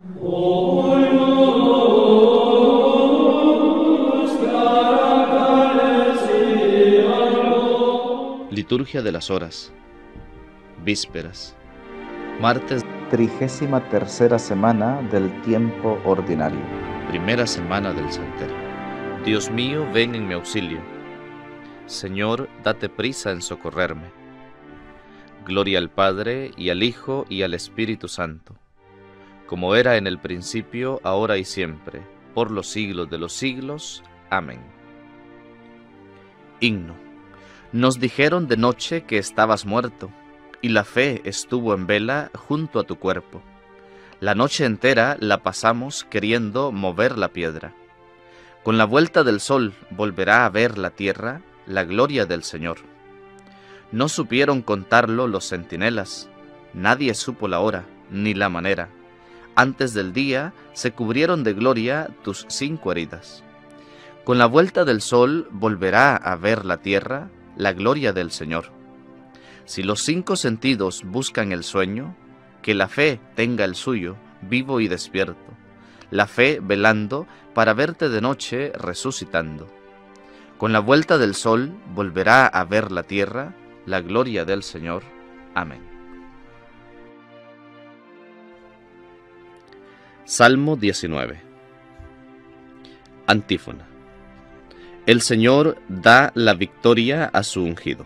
Liturgia de las Horas. Vísperas. Martes. 33ª semana del tiempo ordinario. Primera semana del Salterio. Dios mío, ven en mi auxilio. Señor, date prisa en socorrerme. Gloria al Padre, y al Hijo, y al Espíritu Santo, como era en el principio, ahora y siempre, por los siglos de los siglos. Amén. Himno. Nos dijeron de noche que estabas muerto, y la fe estuvo en vela junto a tu cuerpo. La noche entera la pasamos queriendo mover la piedra. Con la vuelta del sol volverá a ver la tierra la gloria del Señor. No supieron contarlo los centinelas, nadie supo la hora, ni la manera. Antes del día se cubrieron de gloria tus 5 heridas. Con la vuelta del sol volverá a ver la tierra la gloria del Señor. Si los 5 sentidos buscan el sueño, que la fe tenga el suyo, vivo y despierto, la fe velando para verte de noche resucitando. Con la vuelta del sol volverá a ver la tierra la gloria del Señor. Amén. Salmo 19. Antífona. El Señor da la victoria a su ungido.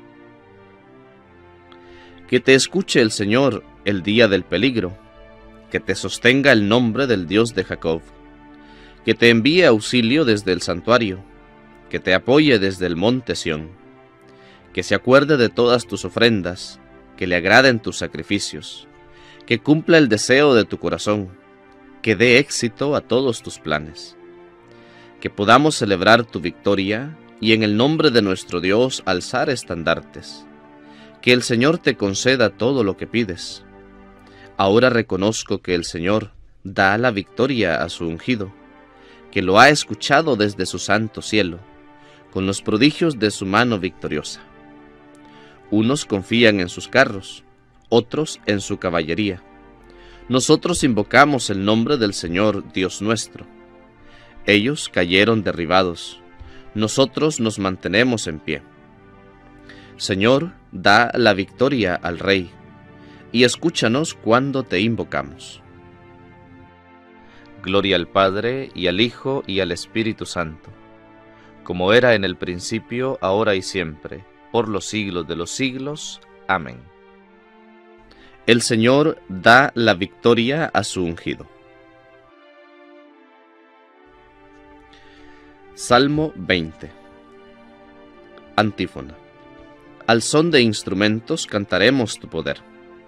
Que te escuche el Señor el día del peligro, que te sostenga el nombre del Dios de Jacob, que te envíe auxilio desde el santuario, que te apoye desde el monte Sión, que se acuerde de todas tus ofrendas, que le agraden tus sacrificios, que cumpla el deseo de tu corazón, que dé éxito a todos tus planes, que podamos celebrar tu victoria y en el nombre de nuestro Dios alzar estandartes. Que el Señor te conceda todo lo que pides. Ahora reconozco que el Señor da la victoria a su ungido, que lo ha escuchado desde su santo cielo, con los prodigios de su mano victoriosa. Unos confían en sus carros, otros en su caballería. Nosotros invocamos el nombre del Señor Dios nuestro. Ellos cayeron derribados, nosotros nos mantenemos en pie. Señor, da la victoria al Rey, y escúchanos cuando te invocamos. Gloria al Padre, y al Hijo, y al Espíritu Santo, como era en el principio, ahora y siempre, por los siglos de los siglos. Amén. El Señor da la victoria a su ungido. Salmo 20. Antífona. Al son de instrumentos cantaremos tu poder.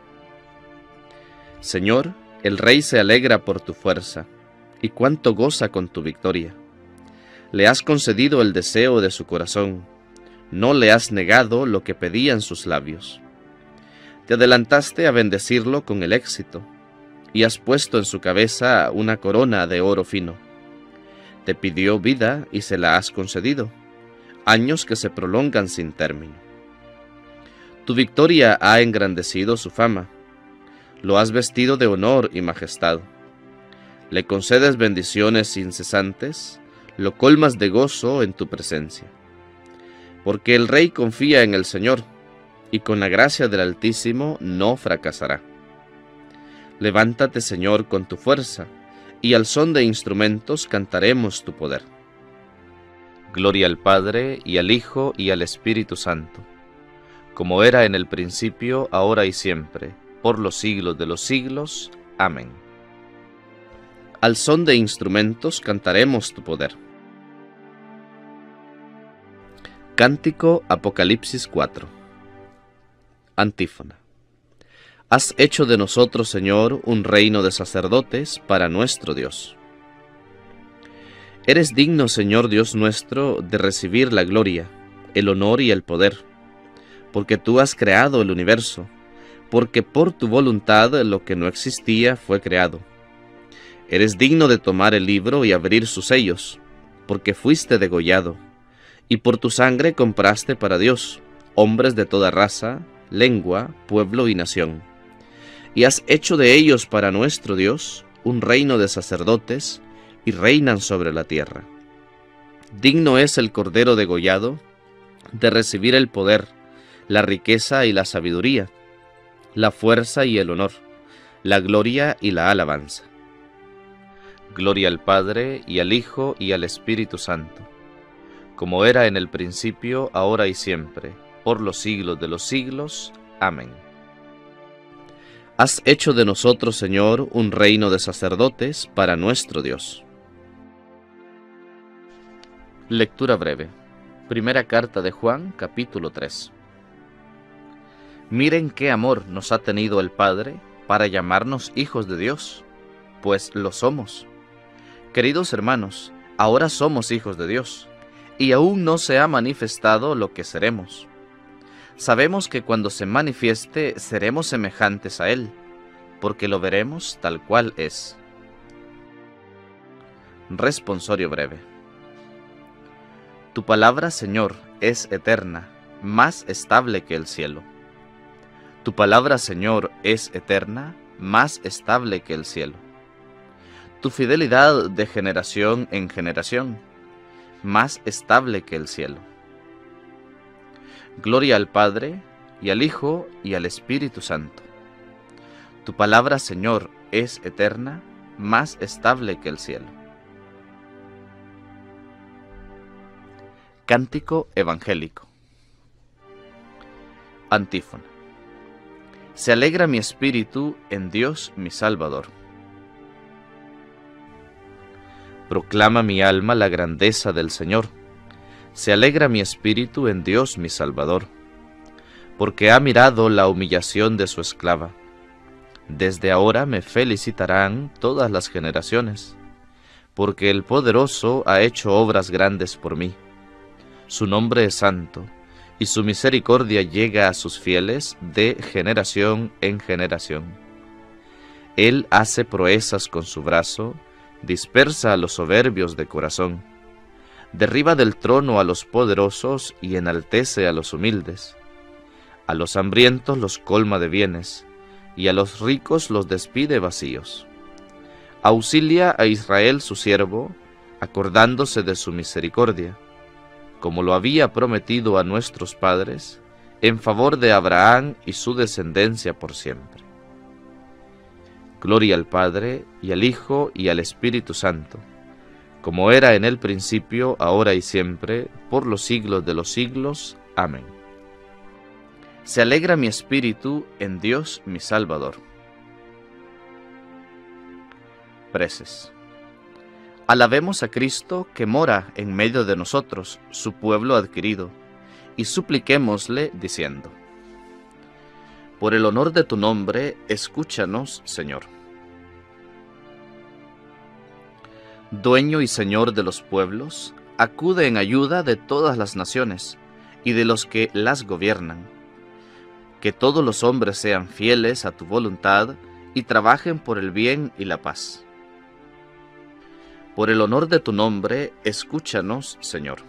Señor, el Rey se alegra por tu fuerza, y cuánto goza con tu victoria. Le has concedido el deseo de su corazón, no le has negado lo que pedían sus labios. Te adelantaste a bendecirlo con el éxito, y has puesto en su cabeza una corona de oro fino. Te pidió vida y se la has concedido, años que se prolongan sin término. Tu victoria ha engrandecido su fama, lo has vestido de honor y majestad. Le concedes bendiciones incesantes, lo colmas de gozo en tu presencia. Porque el Rey confía en el Señor, y con la gracia del Altísimo no fracasará. Levántate, Señor, con tu fuerza, y al son de instrumentos cantaremos tu poder. Gloria al Padre, y al Hijo, y al Espíritu Santo, como era en el principio, ahora y siempre, por los siglos de los siglos. Amén. Al son de instrumentos cantaremos tu poder. Cántico Apocalipsis 4. Antífona. Has hecho de nosotros, Señor, un reino de sacerdotes para nuestro Dios. Eres digno, Señor Dios nuestro, de recibir la gloria, el honor y el poder, porque tú has creado el universo, porque por tu voluntad lo que no existía fue creado. Eres digno de tomar el libro y abrir sus sellos, porque fuiste degollado, y por tu sangre compraste para Dios hombres de toda raza, lengua, pueblo y nación. Y has hecho de ellos para nuestro Dios un reino de sacerdotes, y reinan sobre la tierra. Digno es el Cordero degollado de recibir el poder, la riqueza y la sabiduría, la fuerza y el honor, la gloria y la alabanza. Gloria al Padre, y al Hijo, y al Espíritu Santo, como era en el principio, ahora y siempre, por los siglos de los siglos. Amén. Has hecho de nosotros, Señor, un reino de sacerdotes para nuestro Dios. Lectura breve. Primera carta de Juan, capítulo 3. Miren qué amor nos ha tenido el Padre para llamarnos hijos de Dios, pues lo somos. Queridos hermanos, ahora somos hijos de Dios, y aún no se ha manifestado lo que seremos. Sabemos que cuando se manifieste seremos semejantes a Él, porque lo veremos tal cual es. Responsorio breve. Tu palabra, Señor, es eterna, más estable que el cielo. Tu palabra, Señor, es eterna, más estable que el cielo. Tu fidelidad de generación en generación, más estable que el cielo. Gloria al Padre, y al Hijo, y al Espíritu Santo. Tu palabra, Señor, es eterna, más estable que el cielo. Cántico evangélico. Antífona. Se alegra mi espíritu en Dios mi Salvador. Proclama mi alma la grandeza del Señor. Se alegra mi espíritu en Dios mi Salvador, porque ha mirado la humillación de su esclava. Desde ahora me felicitarán todas las generaciones, porque el Poderoso ha hecho obras grandes por mí. Su nombre es santo, y su misericordia llega a sus fieles de generación en generación. Él hace proezas con su brazo, dispersa a los soberbios de corazón, derriba del trono a los poderosos y enaltece a los humildes. A los hambrientos los colma de bienes, y a los ricos los despide vacíos. Auxilia a Israel su siervo, acordándose de su misericordia, como lo había prometido a nuestros padres, en favor de Abraham y su descendencia por siempre. Gloria al Padre, y al Hijo, y al Espíritu Santo, como era en el principio, ahora y siempre, por los siglos de los siglos. Amén. Se alegra mi espíritu en Dios mi Salvador. Preces. Alabemos a Cristo que mora en medio de nosotros, su pueblo adquirido, y supliquémosle diciendo: por el honor de tu nombre, escúchanos, Señor. Dueño y Señor de los pueblos, acude en ayuda de todas las naciones y de los que las gobiernan. Que todos los hombres sean fieles a tu voluntad y trabajen por el bien y la paz. Por el honor de tu nombre, escúchanos, Señor.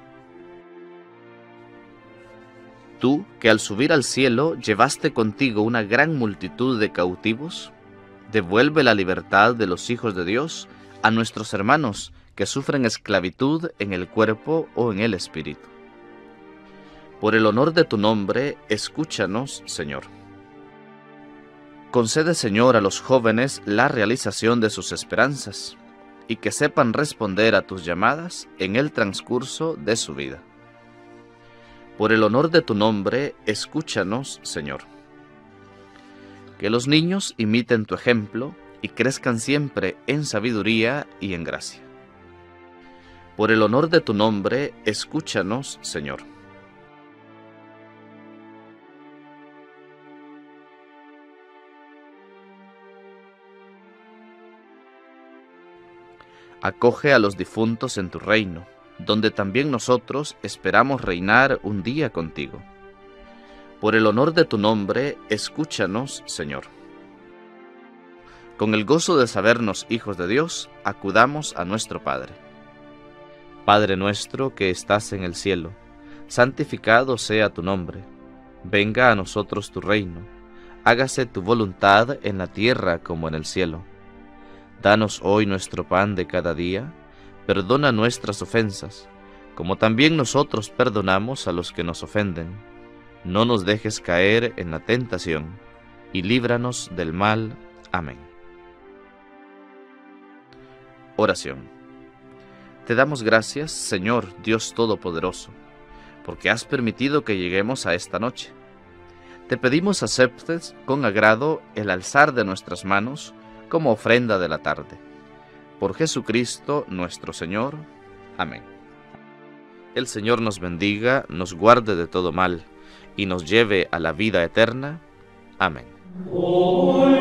Tú, que al subir al cielo llevaste contigo una gran multitud de cautivos, devuelve la libertad de los hijos de Dios a nuestros hermanos que sufren esclavitud en el cuerpo o en el espíritu. Por el honor de tu nombre, escúchanos, Señor. Concede, Señor, a los jóvenes la realización de sus esperanzas, y que sepan responder a tus llamadas en el transcurso de su vida. Por el honor de tu nombre, escúchanos, Señor. Que los niños imiten tu ejemplo y crezcan siempre en sabiduría y en gracia. Por el honor de tu nombre, escúchanos, Señor. Acoge a los difuntos en tu reino, donde también nosotros esperamos reinar un día contigo. Por el honor de tu nombre, escúchanos, Señor. Con el gozo de sabernos hijos de Dios, acudamos a nuestro Padre. Padre nuestro que estás en el cielo, santificado sea tu nombre. Venga a nosotros tu reino. Hágase tu voluntad en la tierra como en el cielo. Danos hoy nuestro pan de cada día. Perdona nuestras ofensas, como también nosotros perdonamos a los que nos ofenden. No nos dejes caer en la tentación, y líbranos del mal. Amén. Oración. Te damos gracias, Señor Dios Todopoderoso, porque has permitido que lleguemos a esta noche. Te pedimos aceptes con agrado el alzar de nuestras manos como ofrenda de la tarde. Por Jesucristo nuestro Señor. Amén. El Señor nos bendiga, nos guarde de todo mal, y nos lleve a la vida eterna. Amén.